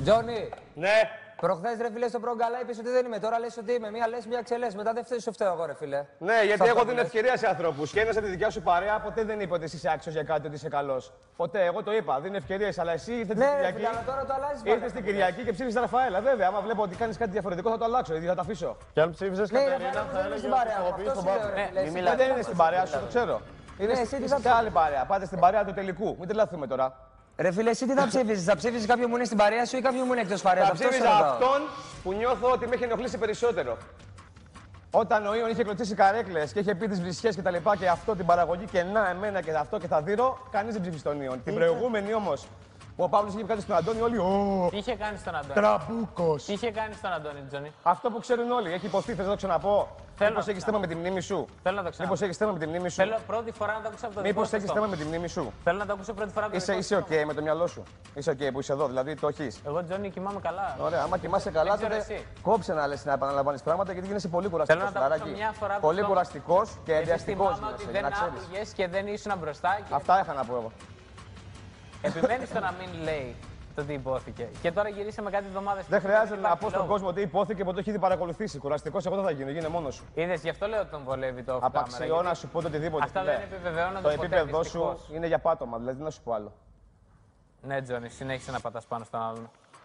Τζόνι. Ναι. Προχθές ρε φίλε στο Προγκαλά είπες ότι δεν είμαι. Τώρα λες ότι είμαι. Μία λες, μία ξελές. Μετά δεν φταίει, σου φταίω εγώ ρε φίλε. Ναι, γιατί εγώ δίνω ευκαιρία σε ανθρώπους. Και ένας από τη δικιά σου παρέα ποτέ δεν είπε ότι είσαι άξιος για κάτι, ότι είσαι καλός. Ποτέ, εγώ το είπα. Δίνω ευκαιρίες, αλλά εσύ ήρθες την Κυριακή. Αλλά τώρα το αλλάζεις. Ήρθες στην Κυριακή και ψήφισες Ραφαέλα. Βέβαια, άμα βλέπω ότι κάνεις κάτι διαφορετικό θα το αλλάξω, γιατί θα το αφήσω. Και αν ψήφισες Κατερίνα, θα έλεγε έλεγε στην ότι παρέα. χρησιμοποιείς τον Παύλο. Δεν είναι στην παρέα σου, το ξέρω. Είναι σε άλλη παρέα. Πάτε στην παρέα του τελικού. Μην τρελαθούμε τώρα. Ρε φίλε, εσύ τι θα ψήφιζες, θα ψήφιζες κάποιον που είναι στην παρέα σου ή κάποιον που είναι εκτός παρέας? Θα ψήφιζα αυτόν που νιώθω ότι με έχει ενοχλήσει περισσότερο. Όταν ο Ιων είχε κλωτσίσει καρέκλες και είχε πει τις βρισχές και τα λοιπά και αυτό την παραγωγή και να εμένα και αυτό και θα δείρω, κανείς δεν ψήφισε τον Ιων. Την προηγούμενη όμως που ο Παύλος είχε κάνει στον Αντώνη, όλοι. Τι είχε κάνει στον Αντώνη? Τραμπούκος. Τι είχε κάνει στον Αντώνη, Τζόνι? Αυτό που ξέρουν όλοι. Έχει υποθεί, θες να το ξαναπώ. Μήπως έχεις θέμα με τη μνήμη σου. Θέλω να το ξαναπώ. Μήπως έχεις θέμα με τη μνήμη σου. Θέλω πρώτη φορά να το ακούσω από το δικό Μήπως σου έχεις στόμα. θέμα με τη μνήμη σου. Θέλω να το ακούσω πρώτη φορά από το δικό σου Είσαι OK στόμα. με το μυαλό σου. Είσαι OK που είσαι εδώ, δηλαδή το έχεις. Εγώ, Τζόνι, κοιμάμαι καλά. Ωραία, άμα κοιμάσαι καλά, ξέρω τότε εσύ. κόψε να λες να επαναλαμβάνεις πράγματα γιατί γίνεσαι πολύ κουραστικός. Θέλω να τα ακούσω μια φορά από το Πολύ στόμα. κουραστικός και Γιατί ενδιαστικός. θυμάμαι ότι γίνεσαι, δεν να ξέρεις. άκουγες και δεν ήσουν μπροστά. Και Αυτά είχα να πω εγώ. επιμένεις στο να μην λέει το τι υπόθηκε. Και τώρα γυρίσαμε κάτι εβδομάδες. Δεν χρειάζεται να πω στον κόσμο τι υπόθηκε που το έχει ήδη παρακολουθήσει. Κουραστικός εγώ δεν θα γίνω, γίνε μόνος σου. Είδες, γι' αυτό λέω ότι τον βολεύει το off camera. Απαξιώ να σου πω το οτιδήποτε. Αυτά φίλε. δεν επιβεβαιώνονται Το ποτέ, επίπεδό σου δυστυχώς. είναι για πάτωμα, δηλαδή τι να σου πω άλλο. Ναι, Τζόνι, συνέχισε να πατάς πάνω στον άλλον.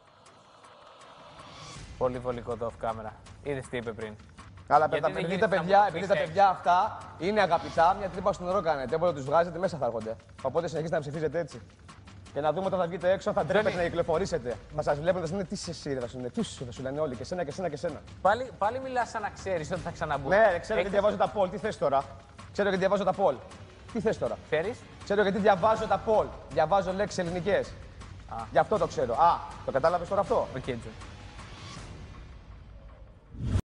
Πολύ βολικό το off camera. Είδες τι είπε πριν. Αλλά Γιατί δεν επειδή γίνεται τα να παιδιά, μου επειδή πεις τα παιδιά αυτά είναι αγαπητά, μια τρύπα στο νερό κάνετε. Όποτε τους βγάζετε μέσα θα έρχονται. Οπότε συνεχίστε να ψηφίζετε έτσι. Και να δούμε όταν θα βγείτε έξω, αν θα τρέπετε να κυκλοφορήσετε. Θα σας βλέπουν, θα σου λένε τι είσαι εσύ, θα σου λένε, θα σου λένε όλοι και σένα και σένα και σένα. Πάλι μιλάς σαν να ξέρεις ότι θα ξαναμπούν. Ναι, ξέρω γιατί διαβάζω τα poll. Τι θες τώρα? Ξέρω γιατί διαβάζω τα poll. Τι θες τώρα? Ξέρεις. Ξέρω γιατί διαβάζω τα poll. Διαβάζω λέξεις ελληνικές. Γι' αυτό το ξέρω. Α, το κατάλαβες τώρα αυτό? Οκ, Τζόνι.